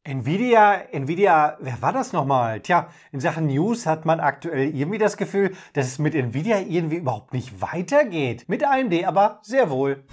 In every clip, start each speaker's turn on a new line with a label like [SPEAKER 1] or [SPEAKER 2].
[SPEAKER 1] Nvidia, wer war das nochmal? Tja, in Sachen News hat man aktuell irgendwie das Gefühl, dass es mit Nvidia irgendwie überhaupt nicht weitergeht. Mit AMD aber sehr wohl.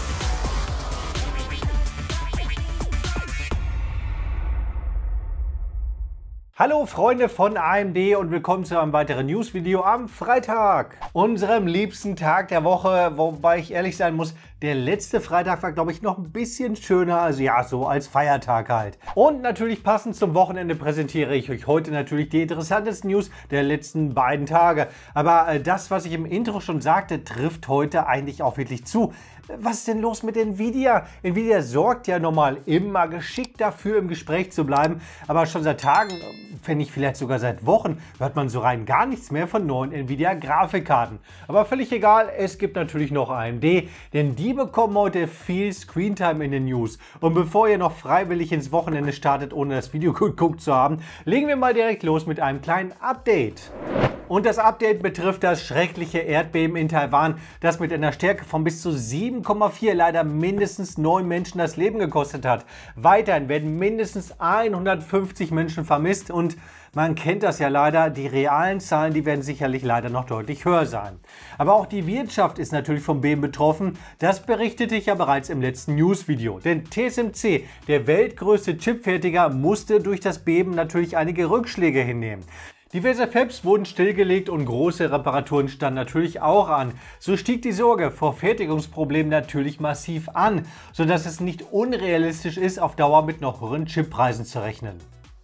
[SPEAKER 1] Hallo Freunde von AMD und willkommen zu einem weiteren News-Video am Freitag, unserem liebsten Tag der Woche, wobei ich ehrlich sein muss, der letzte Freitag war, glaube ich, noch ein bisschen schöner, also ja, so als Feiertag halt. Und natürlich passend zum Wochenende präsentiere ich euch heute natürlich die interessantesten News der letzten beiden Tage. Aber das, was ich im Intro schon sagte, trifft heute eigentlich auch wirklich zu. Was ist denn los mit Nvidia? Nvidia sorgt ja normal immer geschickt dafür, im Gespräch zu bleiben, aber schon seit Tagen, wenn nicht vielleicht sogar seit Wochen, hört man so rein gar nichts mehr von neuen Nvidia-Grafikkarten. Aber völlig egal, es gibt natürlich noch AMD, denn die bekommen heute viel Screentime in den News. Und bevor ihr noch freiwillig ins Wochenende startet, ohne das Video geguckt zu haben, legen wir mal direkt los mit einem kleinen Update. Und das Update betrifft das schreckliche Erdbeben in Taiwan, das mit einer Stärke von bis zu 7,4 leider mindestens 9 Menschen das Leben gekostet hat. Weiterhin werden mindestens 150 Menschen vermisst und man kennt das ja leider, die realen Zahlen, die werden sicherlich leider noch deutlich höher sein. Aber auch die Wirtschaft ist natürlich vom Beben betroffen. Das berichtete ich ja bereits im letzten News-Video. Denn TSMC, der weltgrößte Chipfertiger, musste durch das Beben natürlich einige Rückschläge hinnehmen. Diverse Fabs wurden stillgelegt und große Reparaturen standen natürlich auch an. So stieg die Sorge vor Fertigungsproblemen natürlich massiv an, sodass es nicht unrealistisch ist, auf Dauer mit noch höheren Chippreisen zu rechnen.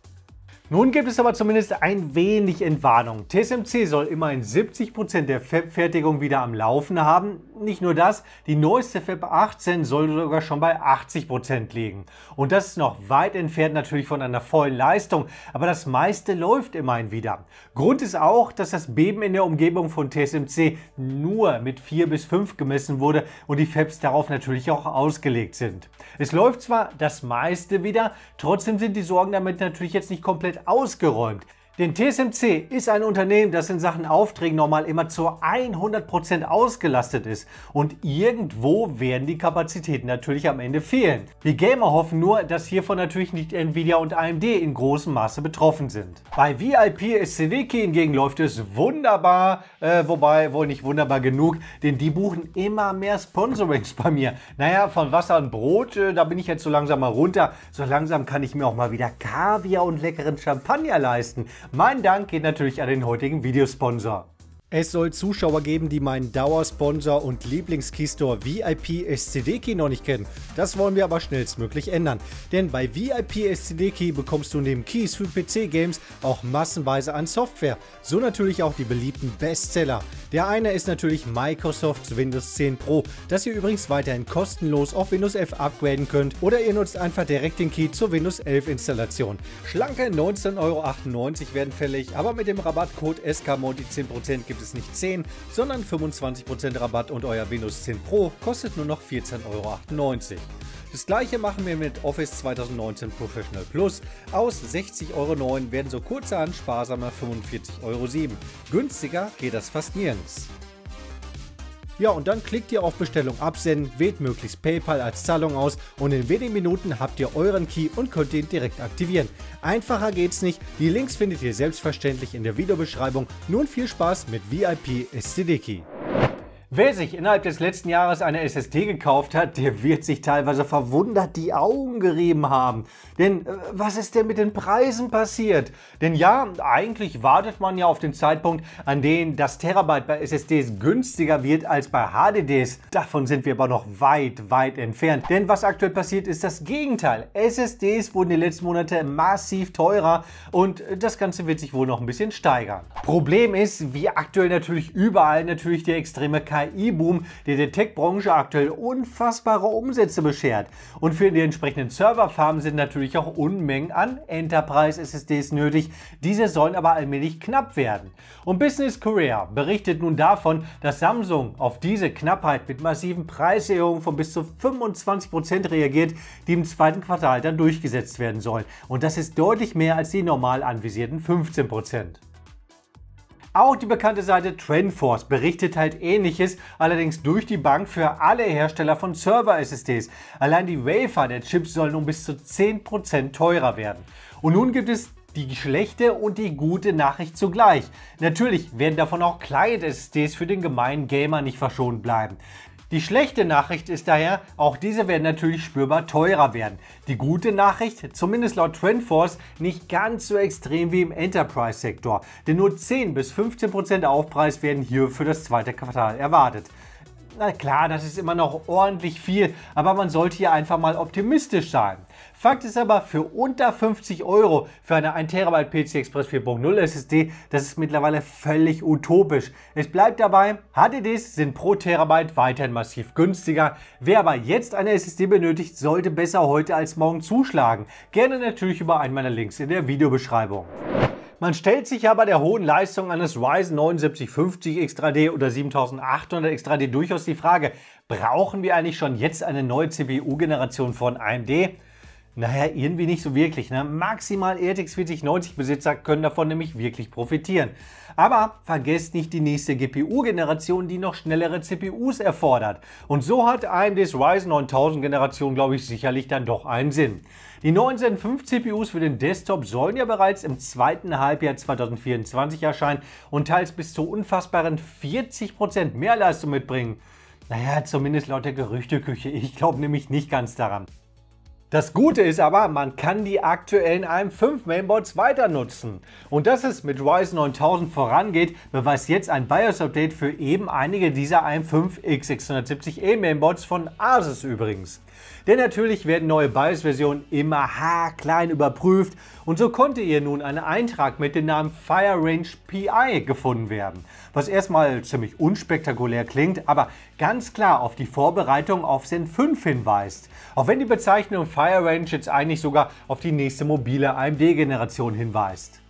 [SPEAKER 1] Nun gibt es aber zumindest ein wenig Entwarnung. TSMC soll immerhin 70% der Fab-Fertigung wieder am Laufen haben. Nicht nur das, die neueste Fab 18 soll sogar schon bei 80% liegen. Und das ist noch weit entfernt natürlich von einer vollen Leistung, aber das meiste läuft immerhin wieder. Grund ist auch, dass das Beben in der Umgebung von TSMC nur mit 4 bis 5 gemessen wurde und die Fabs darauf natürlich auch ausgelegt sind. Es läuft zwar das meiste wieder, trotzdem sind die Sorgen damit natürlich jetzt nicht komplett ausgeräumt. Denn TSMC ist ein Unternehmen, das in Sachen Aufträgen normal immer zu 100% ausgelastet ist. Und irgendwo werden die Kapazitäten natürlich am Ende fehlen. Wir Gamer hoffen nur, dass hiervon natürlich nicht Nvidia und AMD in großem Maße betroffen sind. Bei VIP SCDKey hingegen läuft es wunderbar, wobei wohl nicht wunderbar genug, denn die buchen immer mehr Sponsorings bei mir. Naja, von Wasser und Brot, da bin ich jetzt so langsam mal runter. So langsam kann ich mir auch mal wieder Kaviar und leckeren Champagner leisten. Mein Dank geht natürlich an den heutigen Videosponsor. Es soll Zuschauer geben, die meinen Dauersponsor und Lieblings-Keystore VIP SCDKey noch nicht kennen. Das wollen wir aber schnellstmöglich ändern. Denn bei VIP SCDKey bekommst du neben Keys für PC-Games auch massenweise an Software. So natürlich auch die beliebten Bestseller. Der eine ist natürlich Microsofts Windows 10 Pro, das ihr übrigens weiterhin kostenlos auf Windows 11 upgraden könnt. Oder ihr nutzt einfach direkt den Key zur Windows 11 Installation. Schlanke 19,98 € werden fällig, aber mit dem Rabattcode SKMonty 10% gibt es nicht 10, sondern 25% Rabatt und euer Windows 10 Pro kostet nur noch 14,98 €. Das gleiche machen wir mit Office 2019 Professional Plus. Aus 60,09 € werden so kurzerhand sparsamer 45,07 €. Günstiger geht das fast nirgends. Ja, und dann klickt ihr auf Bestellung absenden, wählt möglichst PayPal als Zahlung aus und in wenigen Minuten habt ihr euren Key und könnt ihn direkt aktivieren. Einfacher geht's nicht, die Links findet ihr selbstverständlich in der Videobeschreibung. Nun viel Spaß mit VIP SCDKey. Wer sich innerhalb des letzten Jahres eine SSD gekauft hat, der wird sich teilweise verwundert die Augen gerieben haben. Denn was ist denn mit den Preisen passiert? Denn ja, eigentlich wartet man ja auf den Zeitpunkt, an dem das Terabyte bei SSDs günstiger wird als bei HDDs. Davon sind wir aber noch weit entfernt. Denn was aktuell passiert, ist das Gegenteil. SSDs wurden die letzten Monate massiv teurer und das Ganze wird sich wohl noch ein bisschen steigern. Problem ist, wie aktuell natürlich überall, natürlich der extreme KI-Boom, der der Tech-Branche aktuell unfassbare Umsätze beschert. Und für die entsprechenden Serverfarmen sind natürlich auch Unmengen an Enterprise-SSDs nötig. Diese sollen aber allmählich knapp werden. Und Business Korea berichtet nun davon, dass Samsung auf diese Knappheit mit massiven Preiserhöhungen von bis zu 25% reagiert, die im zweiten Quartal dann durchgesetzt werden sollen. Und das ist deutlich mehr als die normal anvisierten 15%. Auch die bekannte Seite TrendForce berichtet halt Ähnliches, allerdings durch die Bank für alle Hersteller von Server-SSDs. Allein die Wafer der Chips sollen um bis zu 10% teurer werden. Und nun gibt es die schlechte und die gute Nachricht zugleich. Natürlich werden davon auch Client-SSDs für den gemeinen Gamer nicht verschont bleiben. Die schlechte Nachricht ist daher, auch diese werden natürlich spürbar teurer werden. Die gute Nachricht, zumindest laut TrendForce, nicht ganz so extrem wie im Enterprise-Sektor, denn nur 10 bis 15% Aufpreis werden hier für das zweite Quartal erwartet. Na klar, das ist immer noch ordentlich viel, aber man sollte hier einfach mal optimistisch sein. Fakt ist aber, für unter 50 € für eine 1 TB PCI Express 4.0 SSD, das ist mittlerweile völlig utopisch. Es bleibt dabei, HDDs sind pro Terabyte weiterhin massiv günstiger. Wer aber jetzt eine SSD benötigt, sollte besser heute als morgen zuschlagen. Gerne natürlich über einen meiner Links in der Videobeschreibung. Man stellt sich ja bei der hohen Leistung eines Ryzen 9 7950 Extra-D oder 7800 Extra-D durchaus die Frage, brauchen wir eigentlich schon jetzt eine neue CPU-Generation von AMD? Naja, irgendwie nicht so wirklich. Ne? Maximal RTX 4090 Besitzer können davon nämlich wirklich profitieren. Aber vergesst nicht die nächste GPU-Generation, die noch schnellere CPUs erfordert. Und so hat AMDs Ryzen 9000 Generation, glaube ich, sicherlich dann doch einen Sinn. Die neuen Zen 5 CPUs für den Desktop sollen ja bereits im zweiten Halbjahr 2024 erscheinen und teils bis zu unfassbaren 40% mehr Leistung mitbringen. Naja, zumindest laut der Gerüchteküche. Ich glaube nämlich nicht ganz daran. Das Gute ist aber, man kann die aktuellen AM5 Mainboards weiter nutzen. Und dass es mit Ryzen 9000 vorangeht, beweist jetzt ein BIOS-Update für eben einige dieser AM5 X670E Mainboards von Asus übrigens. Denn natürlich werden neue BIOS-Versionen immer haarklein überprüft und so konnte hier nun ein Eintrag mit dem Namen FireRange PI gefunden werden. Was erstmal ziemlich unspektakulär klingt, aber ganz klar auf die Vorbereitung auf Zen 5 hinweist. Auch wenn die Bezeichnung FireRange jetzt eigentlich sogar auf die nächste mobile AMD-Generation hinweist.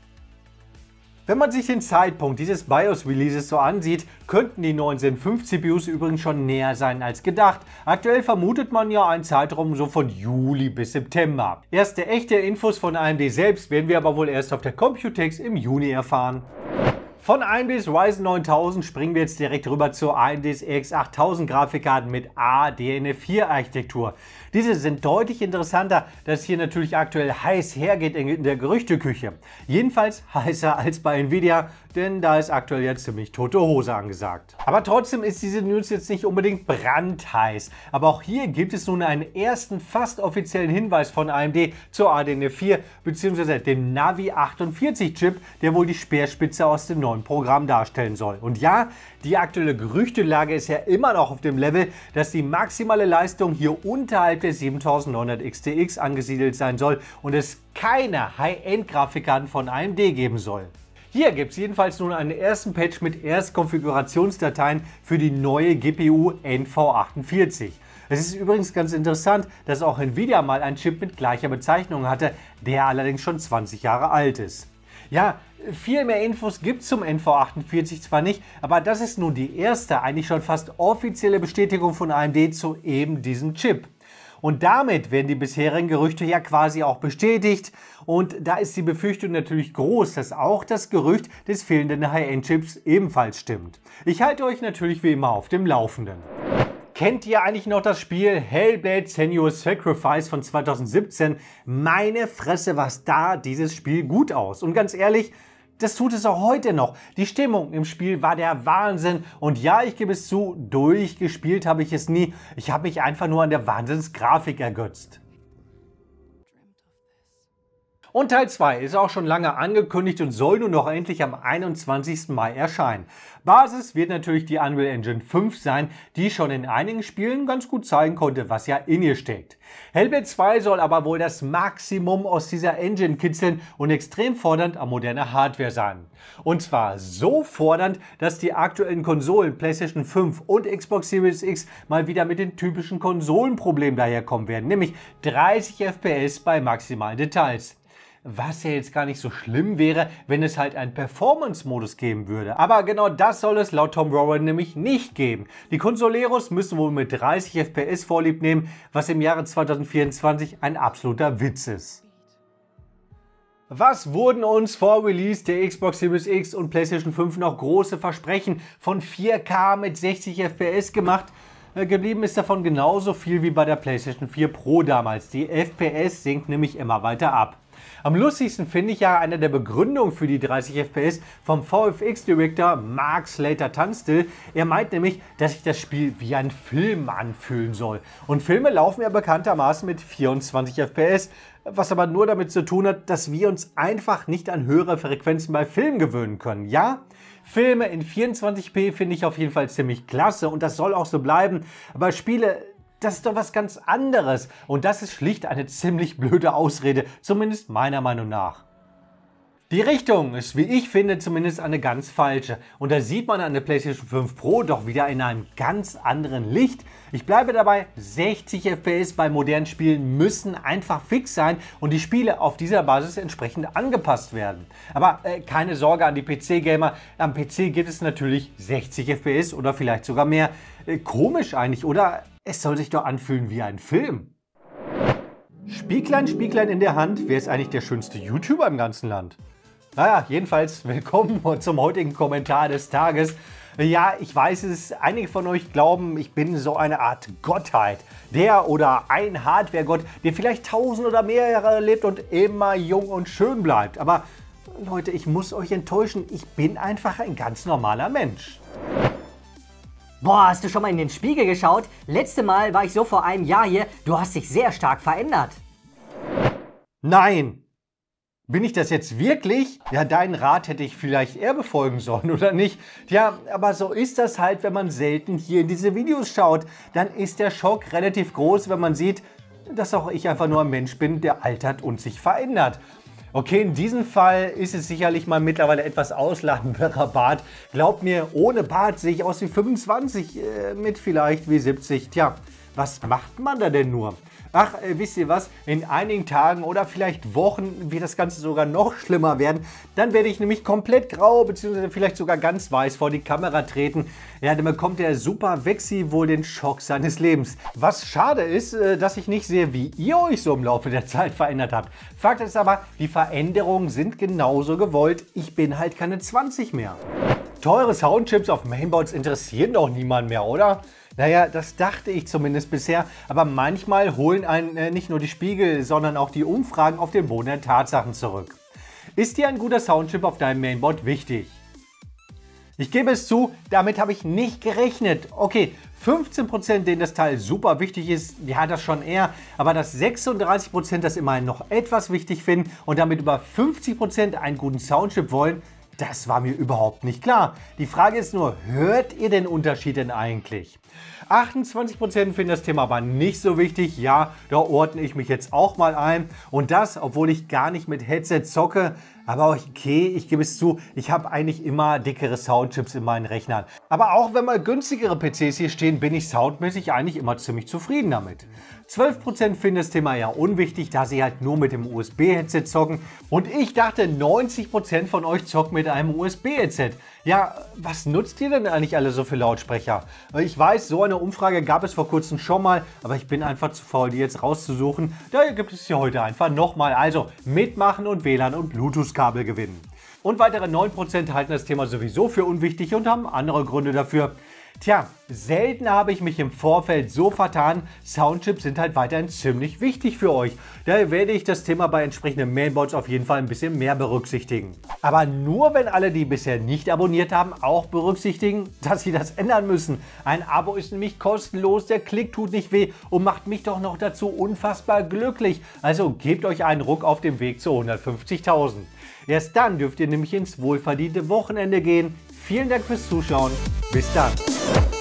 [SPEAKER 1] Wenn man sich den Zeitpunkt dieses BIOS-Releases so ansieht, könnten die neuen Zen 5 CPUs übrigens schon näher sein als gedacht. Aktuell vermutet man ja einen Zeitraum so von Juli bis September. Erste echte Infos von AMD selbst werden wir aber wohl erst auf der Computex im Juni erfahren. Von AMDs Ryzen 9000 springen wir jetzt direkt rüber zu AMDs RX 8000 Grafikkarten mit ADNF4 Architektur. Diese sind deutlich interessanter, da es hier natürlich aktuell heiß hergeht in der Gerüchteküche. Jedenfalls heißer als bei Nvidia, denn da ist aktuell jetzt ziemlich tote Hose angesagt. Aber trotzdem ist diese News jetzt nicht unbedingt brandheiß. Aber auch hier gibt es nun einen ersten fast offiziellen Hinweis von AMD zur ADNF4 bzw. dem Navi 48 Chip, der wohl die Speerspitze aus dem neuen Programm darstellen soll. Und ja, die aktuelle Gerüchtelage ist ja immer noch auf dem Level, dass die maximale Leistung hier unterhalb der 7900 XTX angesiedelt sein soll und es keine High-End-Grafikkarten von AMD geben soll. Hier gibt es jedenfalls nun einen ersten Patch mit Erstkonfigurationsdateien für die neue GPU NV48. Es ist übrigens ganz interessant, dass auch Nvidia mal einen Chip mit gleicher Bezeichnung hatte, der allerdings schon 20 Jahre alt ist. Ja, viel mehr Infos gibt es zum NV48 zwar nicht, aber das ist nun die erste, eigentlich schon fast offizielle Bestätigung von AMD zu eben diesem Chip. Und damit werden die bisherigen Gerüchte ja quasi auch bestätigt. Und da ist die Befürchtung natürlich groß, dass auch das Gerücht des fehlenden High-End-Chips ebenfalls stimmt. Ich halte euch natürlich wie immer auf dem Laufenden. Kennt ihr eigentlich noch das Spiel Hellblade: Senua's Sacrifice von 2017? Meine Fresse, was da dieses Spiel gut aus. Und ganz ehrlich, das tut es auch heute noch. Die Stimmung im Spiel war der Wahnsinn. Und ja, ich gebe es zu, durchgespielt habe ich es nie. Ich habe mich einfach nur an der Wahnsinnsgrafik ergötzt. Und Teil 2 ist auch schon lange angekündigt und soll nun noch endlich am 21. Mai erscheinen. Basis wird natürlich die Unreal Engine 5 sein, die schon in einigen Spielen ganz gut zeigen konnte, was ja in ihr steckt. Hellblade 2 soll aber wohl das Maximum aus dieser Engine kitzeln und extrem fordernd an moderner Hardware sein. Und zwar so fordernd, dass die aktuellen Konsolen PlayStation 5 und Xbox Series X mal wieder mit den typischen Konsolenproblemen daherkommen werden, nämlich 30 FPS bei maximalen Details. Was ja jetzt gar nicht so schlimm wäre, wenn es halt einen Performance-Modus geben würde. Aber genau das soll es laut Tom Warren nämlich nicht geben. Die Consoleros müssen wohl mit 30 FPS Vorlieb nehmen, was im Jahre 2024 ein absoluter Witz ist. Was wurden uns vor Release der Xbox Series X und PlayStation 5 noch große Versprechen von 4K mit 60 FPS gemacht? Geblieben ist davon genauso viel wie bei der PlayStation 4 Pro damals. Die FPS sinkt nämlich immer weiter ab. Am lustigsten finde ich ja eine der Begründungen für die 30 FPS vom VFX-Director Mark Slater-Tunstall. Er meint nämlich, dass sich das Spiel wie ein Film anfühlen soll. Und Filme laufen ja bekanntermaßen mit 24 FPS, was aber nur damit zu tun hat, dass wir uns einfach nicht an höhere Frequenzen bei Filmen gewöhnen können. Ja, Filme in 24p finde ich auf jeden Fall ziemlich klasse und das soll auch so bleiben, aber Spiele, das ist doch was ganz anderes und das ist schlicht eine ziemlich blöde Ausrede, zumindest meiner Meinung nach. Die Richtung ist, wie ich finde, zumindest eine ganz falsche. Und da sieht man an der PlayStation 5 Pro doch wieder in einem ganz anderen Licht. Ich bleibe dabei, 60 FPS bei modernen Spielen müssen einfach fix sein und die Spiele auf dieser Basis entsprechend angepasst werden. Aber keine Sorge an die PC-Gamer, am PC gibt es natürlich 60 FPS oder vielleicht sogar mehr. Komisch eigentlich, oder? Es soll sich doch anfühlen wie ein Film. Spieglein, Spieglein in der Hand, wer ist eigentlich der schönste YouTuber im ganzen Land? Naja, jedenfalls willkommen zum heutigen Kommentar des Tages. Ja, ich weiß es, einige von euch glauben, ich bin so eine Art Gottheit. Der oder ein Hardware-Gott, der vielleicht 1000 oder mehr Jahre lebt und immer jung und schön bleibt. Aber Leute, ich muss euch enttäuschen, ich bin einfach ein ganz normaler Mensch.
[SPEAKER 2] Boah, hast du schon mal in den Spiegel geschaut? Letzte Mal war ich so vor einem Jahr hier, du hast dich sehr stark verändert.
[SPEAKER 1] Nein! Bin ich das jetzt wirklich? Ja, deinen Rat hätte ich vielleicht eher befolgen sollen, oder nicht? Tja, aber so ist das halt, wenn man selten hier in diese Videos schaut. Dann ist der Schock relativ groß, wenn man sieht, dass auch ich einfach nur ein Mensch bin, der altert und sich verändert. Okay, in diesem Fall ist es sicherlich mal mittlerweile etwas ausladender Bart. Glaubt mir, ohne Bart sehe ich aus wie 25, mit vielleicht wie 70. Tja, was macht man da denn nur? Ach, wisst ihr was? In einigen Tagen oder vielleicht Wochen wird das Ganze sogar noch schlimmer werden. Dann werde ich nämlich komplett grau bzw. vielleicht sogar ganz weiß vor die Kamera treten. Ja, dann bekommt der Super Vexi wohl den Schock seines Lebens. Was schade ist, dass ich nicht sehe, wie ihr euch so im Laufe der Zeit verändert habt. Fakt ist aber, die Veränderungen sind genauso gewollt. Ich bin halt keine 20 mehr. Teure Soundchips auf Mainboards interessieren doch niemanden mehr, oder? Naja, das dachte ich zumindest bisher, aber manchmal holen einen nicht nur die Spiegel, sondern auch die Umfragen auf den Boden der Tatsachen zurück. Ist dir ein guter Soundchip auf deinem Mainboard wichtig? Ich gebe es zu, damit habe ich nicht gerechnet. Okay, 15%, denen das Teil super wichtig ist, ja, das schon eher, aber dass 36% das immerhin noch etwas wichtig finden und damit über 50% einen guten Soundchip wollen, das war mir überhaupt nicht klar. Die Frage ist nur, hört ihr den Unterschied denn eigentlich? 28% finden das Thema aber nicht so wichtig. Ja, da ordne ich mich jetzt auch mal ein. Und das, obwohl ich gar nicht mit Headset zocke. Aber okay, ich gebe es zu, ich habe eigentlich immer dickere Soundchips in meinen Rechnern. Aber auch wenn mal günstigere PCs hier stehen, bin ich soundmäßig eigentlich immer ziemlich zufrieden damit. 12% finden das Thema ja unwichtig, da sie halt nur mit dem USB-Headset zocken. Und ich dachte, 90% von euch zocken mit einem USB-Headset. Ja, was nutzt ihr denn eigentlich alle so für Lautsprecher? Ich weiß, so eine Umfrage gab es vor kurzem schon mal, aber ich bin einfach zu faul, die jetzt rauszusuchen. Daher gibt es hier heute einfach nochmal. Also mitmachen und WLAN und Bluetooth-Kabel gewinnen. Und weitere 9% halten das Thema sowieso für unwichtig und haben andere Gründe dafür. Tja, selten habe ich mich im Vorfeld so vertan. Soundchips sind halt weiterhin ziemlich wichtig für euch. Daher werde ich das Thema bei entsprechenden Mainboards auf jeden Fall ein bisschen mehr berücksichtigen. Aber nur wenn alle, die bisher nicht abonniert haben, auch berücksichtigen, dass sie das ändern müssen. Ein Abo ist nämlich kostenlos, der Klick tut nicht weh und macht mich doch noch dazu unfassbar glücklich. Also gebt euch einen Ruck auf dem Weg zu 150.000. Erst dann dürft ihr nämlich ins wohlverdiente Wochenende gehen. Vielen Dank fürs Zuschauen. Bis dann.